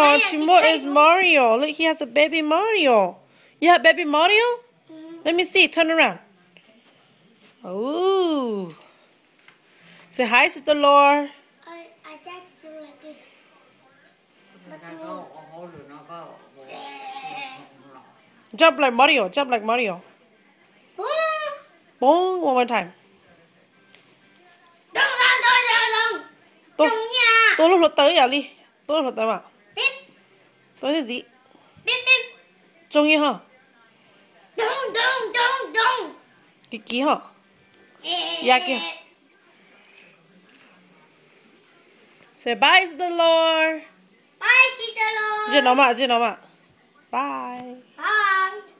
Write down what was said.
Oh, Timo is Mario. Look, he has a baby Mario. You have baby Mario? Let me see. Turn around. Oh. Say hi, Sister Laura. I just do like this. Jump like Mario. Jump like Mario. Boom. One more time. Tôi lúc tới à Ly. Tôi lúc tới mà. Tới cái gì? Trông như hả? Cái ký hả? Dạ kìa. Say bye, Sister Laura. Bye, Sister Laura. Chưa nó mà. Bye. Bye.